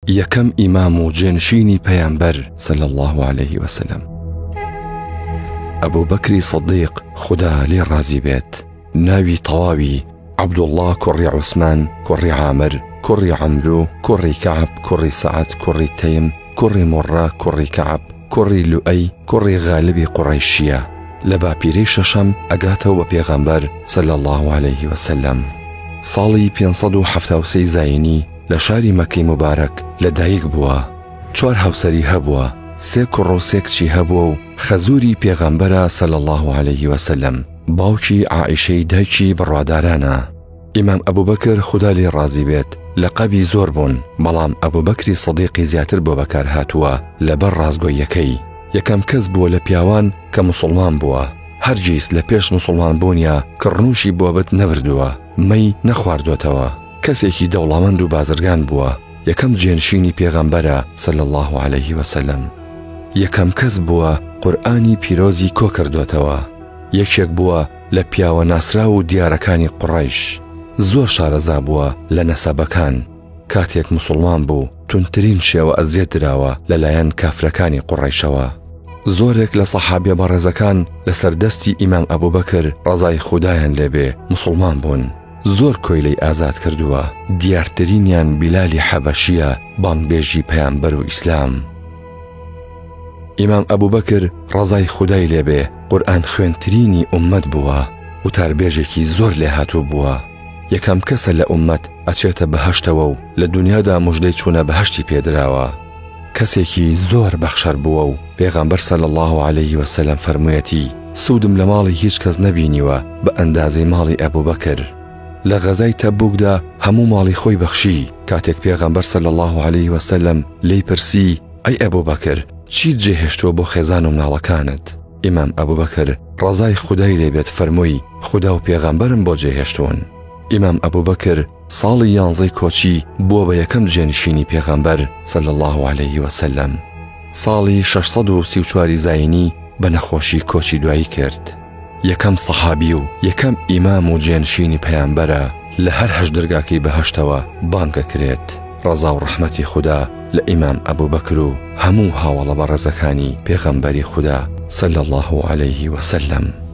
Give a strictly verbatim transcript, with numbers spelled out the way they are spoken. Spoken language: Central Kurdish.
یەکەم ئیمام و جێنشینی پەیامبەر صلی الله عليه وسلم. ئەبوو بەکری سەدیق خدا لێ ڕازی بێت. ناوی تەواوی عەبدوڵڵا کوڕی عوسمان کوڕی عامر کوڕی عەمرو کوڕی کەعب کوڕی سەعەد کوڕی تەیم کوڕی مڕە کوڕی کەعب کوڕی لوئەی کوڕی غالبی قوڕەیشیە. لە باپیرەی شەشەم ئەگاتەوە بە پێغەمبەر صلی الله عليه وسلم. ساڵی پێنج سەد و حەڤتا و سێ زاینی لە شاری مەکەی مبارەک لەدایک بووە. چوار هاوسەری هەبووە، سێ کوڕ و سێ کچی هەبووە و خەزووری پێغەمبەرە صلی الله عليه وسلم، باوکی عائیشەی دایکی بڕوادارانە. ئیمام ئەبوبەکر خدا لێ ڕازی بێت لەقەبی زۆر بوون، بەڵام ئەبوبەکری سەدیقی زیاتر بۆ بەکار هاتووە لەبەر ڕازگۆیەکەی. یەکەم کەس بووە لە پیاوان کە موسڵمان بووە، هەرگیز لە پێش موسڵمان بوونیا کڕنوشی بۆبەت نەبردووە، مەی نەخواردوێتەوە. کەسێکی دەوڵەمەند و بازرگان بووە، یەکەم جێنشینی پێغەمبەرە صلی الله عليه وسلم. یەکەم کەس بووە قورئانی پیرۆزی کۆ کردوێتەوە. یەکێک بووە لە پیاوە ناسرا و دیارەکانی قوڕەیش. زۆر شارەزا بووە لە نەسەبەکان. کاتێک موسڵمان بوو تونترین شێوە ئەزیێت دراوە لەلایەن کافرەکانی قوڕەیشەوە. زۆرێک لە سەحابە بەڕێزەکان لەسەر دەستی ئیمام ئەبوبەکر ڕەزای خودایان لێبێ موسڵمان بوون. زۆر کۆیلەی ئازاد کردووە. دیارترینیان بیلالی حەبەشیە، بانگبێژی پەیامبەر و ئیسلام. ئیمام ئەبوبەکر ڕەزای خودای لێبێ قورئان خوێنترینی ئومەت بووە، وتاربێژێکی زۆر لێ هاتوو بووە. یەکەم کەسە لە ئومەت ئەچێتە بەهەشتەوە و لە دنیادا موژدەی چوونە بەهەشتی پێدراوە. کەسێکی زۆر بەخشەر بووە و پێغەمبەر صلی الله عليه وسلم فەرموویەتی سوودم لە ماڵی هیچ کەس نەبینیوە بە ئەندازەی ماڵی ئەبوبەکر. لە غەزای تەبوکدا هەموو ماڵی خۆی بەخشی. کاتێک پێغەمبەر صلی الله عليه وسلم لێی پرسی ئەی ئەبوبەکر چیت جێهێشتووە بۆ خێزان و مناڵەکانت؟ ئیمام ئەبوبەکر ڕەزای خودای لێبێت فەرمووی خدا و پێغەمبەرم بۆ جێهێشتوون. ئیمام ئەبوبەکر ساڵی یانزەی کۆچی بووە بە یەکەم جێنشینی پێغەمبەر صلی الله عليه وسلم. ساڵی شەش سەد و سی و چواری زاینی بە نەخۆشی کۆچی دوایی کرد. یەکەم سەحابی و یەکەم ئیمام و جێنشینی پەیامبەرە لە هەر هەشت دەرگاکەی بەهەشتەوە بانگەکرێت. ڕەزا و ڕەحمەتی خوددا لە ئیمام ئەبوبەکر و هەموو هاوڵە بەڕێزەکانی پێغەمبەری خوددا صلی الله عليه وسلم.